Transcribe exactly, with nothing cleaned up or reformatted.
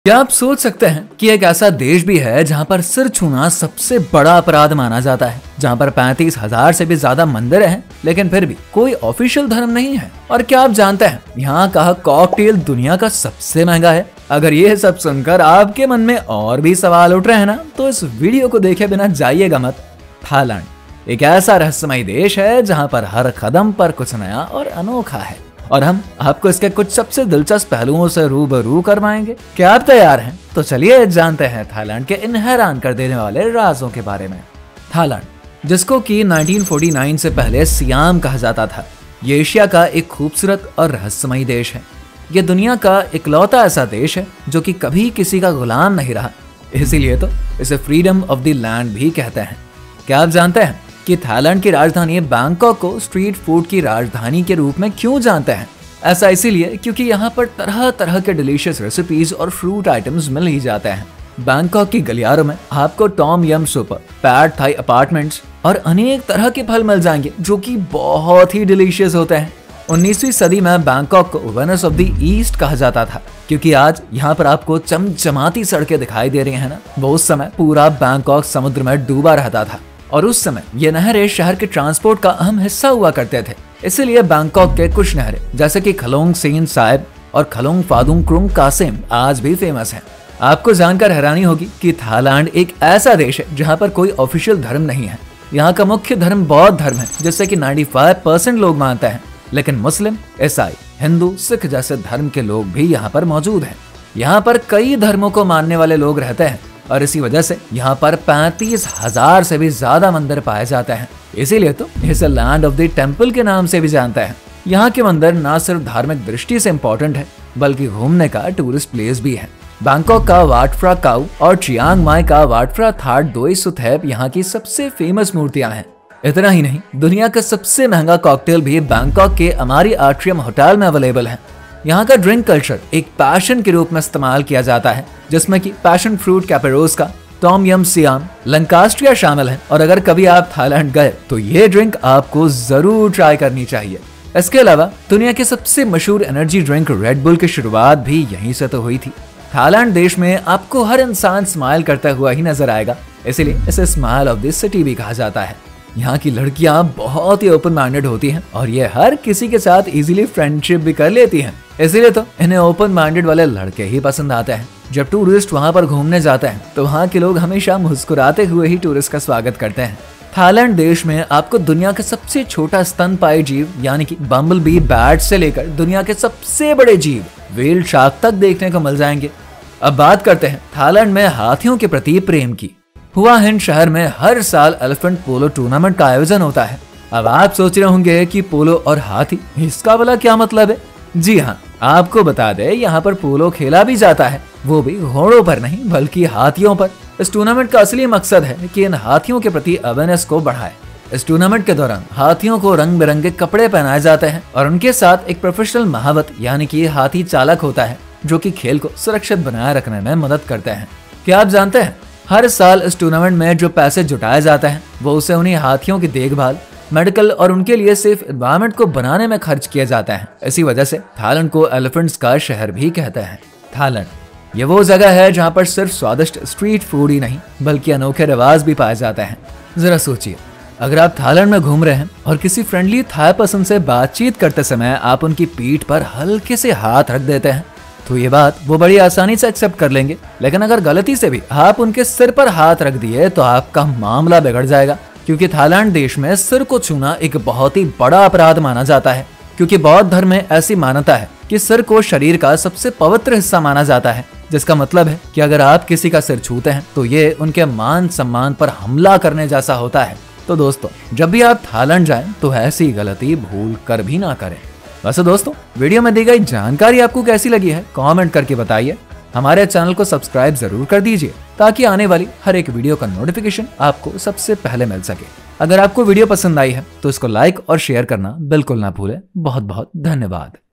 क्या आप सोच सकते हैं कि एक ऐसा देश भी है जहां पर सिर छूना सबसे बड़ा अपराध माना जाता है, जहां पर पैंतीस हजार से भी ज्यादा मंदिर हैं, लेकिन फिर भी कोई ऑफिशियल धर्म नहीं है। और क्या आप जानते हैं यहाँ का कॉकटेल दुनिया का सबसे महंगा है? अगर ये सब सुनकर आपके मन में और भी सवाल उठ रहे हैं ना, तो इस वीडियो को देखे बिना जाइएगा मत। थाईलैंड एक ऐसा रहस्यमय देश है जहाँ पर हर कदम पर कुछ नया और अनोखा है, और हम आपको इसके कुछ सबसे दिलचस्प पहलुओं से रूबरू करवाएंगे। क्या आप तैयार हैं? तो चलिए जानते हैं थाईलैंड के इन हैरान कर देने वाले राजों के बारे में। थाईलैंड, जिसको कि उन्नीस सौ उनचास से पहले सियाम कहा जाता था, ये एशिया का एक खूबसूरत और रहस्यमय देश है। ये दुनिया का इकलौता ऐसा देश है जो कि कभी किसी का गुलाम नहीं रहा, इसीलिए तो इसे फ्रीडम ऑफ द लैंड भी कहते हैं। क्या आप जानते हैं कि थाईलैंड की राजधानी बैंकॉक को स्ट्रीट फूड की राजधानी के रूप में क्यों जानते हैं? ऐसा इसीलिए क्योंकि यहाँ पर तरह तरह के डिलीशियस रेसिपीज और फ्रूट आइटम्स मिल ही जाते हैं। बैंकॉक की गलियारों में आपको tom yum soup, pad Thai apartments और अनेक तरह के फल मिल जाएंगे जो कि बहुत ही डिलीशियस होते हैं। उन्नीसवीं सदी में बैंकॉक को वेनिस ऑफ द ईस्ट कहा जाता था, क्योंकि आज यहाँ पर आपको चमचमाती सड़कें दिखाई दे रही हैं ना, वो उस समय पूरा बैंकॉक समुद्र में डूबा रहता था, और उस समय ये नहरें शहर के ट्रांसपोर्ट का अहम हिस्सा हुआ करते थे। इसीलिए बैंकॉक के कुछ नहरें जैसे कि खलोंग सेन साहिब और खलोंग फादुंग क्रुंग कासिम आज भी फेमस हैं। आपको जानकर हैरानी होगी कि थाईलैंड एक ऐसा देश है जहाँ पर कोई ऑफिशियल धर्म नहीं है। यहाँ का मुख्य धर्म बौद्ध धर्म है, जिससे कि पचानवे परसेंट लोग मानते हैं, लेकिन मुस्लिम, ईसाई, हिंदू, सिख जैसे धर्म के लोग भी यहाँ पर मौजूद हैं। यहाँ पर कई धर्मों को मानने वाले लोग रहते हैं, और इसी वजह से यहाँ पर पैंतीस हजार से भी ज्यादा मंदिर पाए जाते हैं। इसीलिए तो इसे लैंड ऑफ द टेम्पल के नाम से भी जानते हैं। यहाँ के मंदिर न सिर्फ धार्मिक दृष्टि से इम्पोर्टेंट है, बल्कि घूमने का टूरिस्ट प्लेस भी है। बैंकॉक का वाट फ्रा काऊ और चियांग माई का वाट फ्रा थाट दोई सुथेप यहाँ की सबसे फेमस मूर्तियां हैं। इतना ही नहीं, दुनिया का सबसे महंगा कॉकटेल भी बैंकॉक के अमारी आट्रियम होटल में अवेलेबल है। यहाँ का ड्रिंक कल्चर एक पैशन के रूप में इस्तेमाल किया जाता है, जिसमें कि पैशन फ्रूट कैपेरोस का टॉम यम सियाम लंकास्ट्रिया शामिल है। और अगर कभी आप थाईलैंड गए तो ये ड्रिंक आपको जरूर ट्राई करनी चाहिए। इसके अलावा दुनिया के सबसे मशहूर एनर्जी ड्रिंक रेड बुल की शुरुआत भी यहीं से तो हुई थी। थाईलैंड देश में आपको हर इंसान स्माइल करता हुआ ही नजर आएगा, इसीलिए इसे स्माइल ऑफ द सिटी भी कहा जाता है। यहाँ की लड़कियां बहुत ही ओपन माइंडेड होती हैं, और ये हर किसी के साथ इजीली फ्रेंडशिप भी कर लेती हैं। इसीलिए तो इन्हें ओपन माइंडेड वाले लड़के ही पसंद आते हैं। जब टूरिस्ट वहाँ पर घूमने जाते हैं तो वहाँ के लोग हमेशा मुस्कुराते हुए ही टूरिस्ट का स्वागत करते हैं। थाईलैंड देश में आपको दुनिया का सबसे छोटा स्तनपायी जीव यानी कि बम्बल बी बैट से लेकर दुनिया के सबसे बड़े जीव व्हेल शार्क तक देखने को मिल जाएंगे। अब बात करते हैं थाईलैंड में हाथियों के प्रति प्रेम की। हुआ हिंद शहर में हर साल एलिफेंट पोलो टूर्नामेंट का आयोजन होता है। अब आप सोच रहे होंगे कि पोलो और हाथी, इसका भला क्या मतलब है? जी हाँ, आपको बता दें, यहाँ पर पोलो खेला भी जाता है, वो भी घोड़ों पर नहीं बल्कि हाथियों पर। इस टूर्नामेंट का असली मकसद है कि इन हाथियों के प्रति अवेयरनेस को बढ़ाए। इस टूर्नामेंट के दौरान हाथियों को रंग बिरंगे कपड़े पहनाए जाते हैं, और उनके साथ एक प्रोफेशनल महावत यानी कि हाथी चालक होता है, जो कि खेल को सुरक्षित बनाए रखने में मदद करते हैं। क्या आप जानते हैं हर साल इस टूर्नामेंट में जो पैसे जुटाया जाता है वो उसे उन्हीं हाथियों की देखभाल, मेडिकल और उनके लिए सेफ एनवायरनमेंट को बनाने में खर्च किया जाता है। इसी वजह से थाईलैंड को एलिफेंट्स का शहर भी कहते हैं। थाईलैंड ये वो जगह है जहाँ पर सिर्फ स्वादिष्ट स्ट्रीट फूड ही नहीं बल्कि अनोखे रिवाज भी पाए जाते हैं। जरा सोचिए, अगर आप थाईलैंड में घूम रहे हैं और किसी फ्रेंडली थाई पर्सन से बातचीत करते समय आप उनकी पीठ पर हल्के से हाथ रख देते हैं, तो ये बात वो बड़ी आसानी से एक्सेप्ट कर लेंगे। लेकिन अगर गलती से भी आप उनके सिर पर हाथ रख दिए तो आपका मामला बिगड़ जाएगा, क्योंकि थाईलैंड देश में सिर को छूना एक बहुत ही बड़ा अपराध माना जाता है। क्योंकि बौद्ध धर्म में ऐसी मान्यता है कि सिर को शरीर का सबसे पवित्र हिस्सा माना जाता है, जिसका मतलब है कि अगर आप किसी का सिर छूते हैं तो ये उनके मान सम्मान पर हमला करने जैसा होता है। तो दोस्तों, जब भी आप थाईलैंड जाएं तो ऐसी गलती भूल कर भी ना करें। वैसे दोस्तों, वीडियो में दी गई जानकारी आपको कैसी लगी है कमेंट करके बताइए। हमारे चैनल को सब्सक्राइब जरूर कर दीजिए ताकि आने वाली हर एक वीडियो का नोटिफिकेशन आपको सबसे पहले मिल सके। अगर आपको वीडियो पसंद आई है तो इसको लाइक और शेयर करना बिल्कुल ना भूलें। बहुत बहुत धन्यवाद।